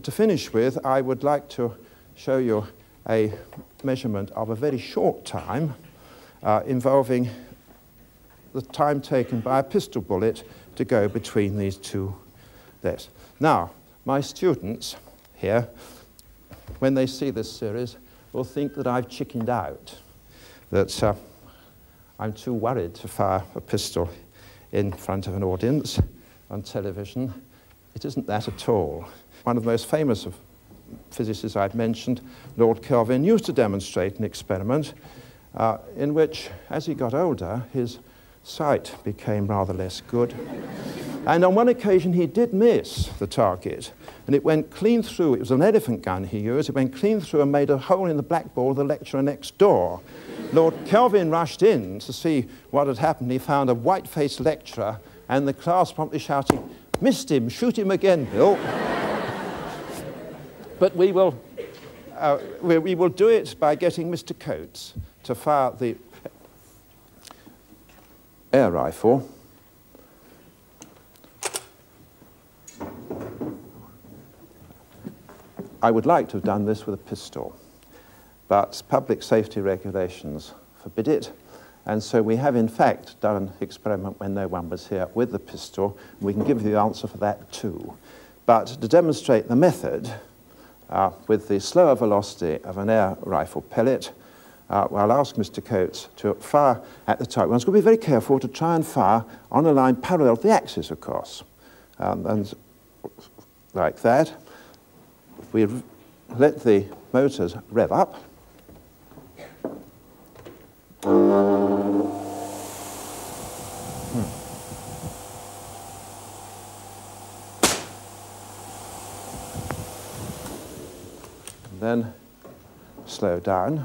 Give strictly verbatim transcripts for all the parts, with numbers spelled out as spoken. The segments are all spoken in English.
But to finish with, I would like to show you a measurement of a very short time uh, involving the time taken by a pistol bullet to go between these two this. Now, my students here, when they see this series, will think that I've chickened out, that uh, I'm too worried to fire a pistol in front of an audience on television. It isn't that at all. One of the most famous of physicists I've mentioned, Lord Kelvin, used to demonstrate an experiment uh, in which, as he got older, his sight became rather less good. And on one occasion, he did miss the target, and it went clean through. It was an elephant gun he used. It went clean through and made a hole in the blackboard of the lecturer next door. Lord Kelvin rushed in to see what had happened. He found a white-faced lecturer, and the class promptly shouting, "Missed him, shoot him again, Bill." But we will, uh, we, we will do it by getting Mister Coates to fire the air rifle. I would like to have done this with a pistol, but public safety regulations forbid it, and so we have in fact done an experiment when no one was here with the pistol. We can give you the answer for that too. But to demonstrate the method, uh, with the slower velocity of an air rifle pellet, uh, well, I'll ask Mister Coates to fire at the target. One's got to be very careful to try and fire on a line parallel to the axis, of course, um, and like that. We let the motors rev up. Hmm. And then slow down.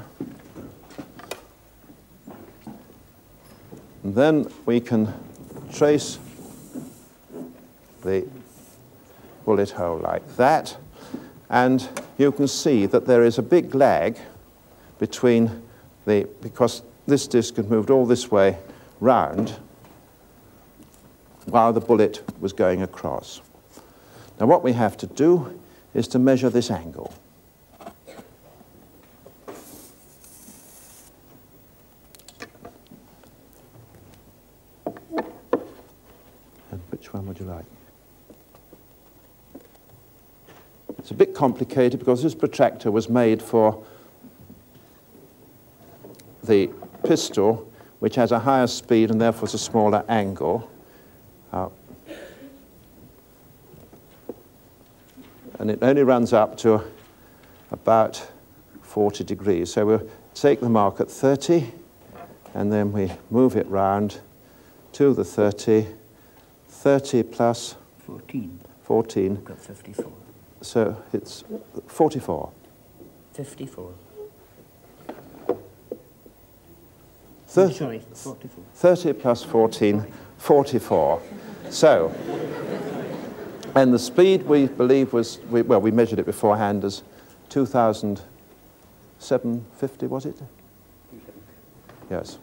And then we can trace the bullet hole like that. And you can see that there is a big lag between the, because this disc had moved all this way round while the bullet was going across. Now what we have to do is to measure this angle. And which one would you like? It's a bit complicated because this protractor was made for the pistol, which has a higher speed and therefore it's a smaller angle. Uh, and it only runs up to about forty degrees. So we'll take the mark at thirty, and then we move it round to the thirty. thirty plus fourteen. fourteen. I've got fifty-four. So it's forty-four. fifty-four. Thir Sorry, forty-four. thirty plus fourteen, forty-four. So, and the speed we believe was, we, well, we measured it beforehand as two thousand seven hundred fifty, was it? Yes.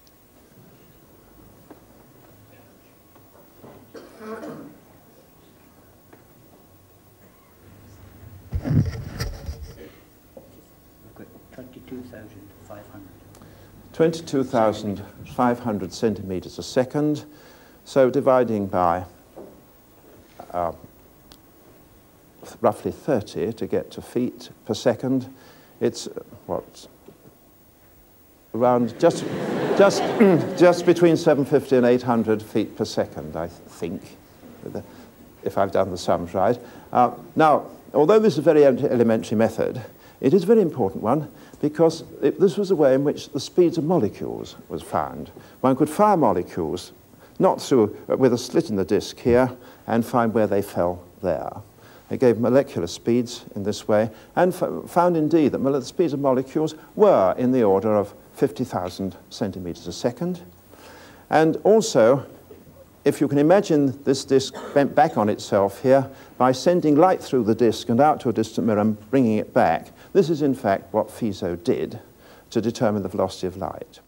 twenty-two thousand five hundred. twenty-two thousand five hundred centimeters a second. So dividing by uh, roughly thirty to get to feet per second, it's uh, what? Around just, just, just between seven hundred fifty and eight hundred feet per second, I think, if I've done the sums right. Uh, now, although this is a very elementary method, it is a very important one because it, this was a way in which the speeds of molecules was found. One could fire molecules, not through, uh, with a slit in the disk here, and find where they fell there. They gave molecular speeds in this way, and f found indeed that the speeds of molecules were in the order of fifty thousand centimeters a second. And also, if you can imagine this disk bent back on itself here, by sending light through the disk and out to a distant mirror and bringing it back, this is in fact what Fizeau did to determine the velocity of light.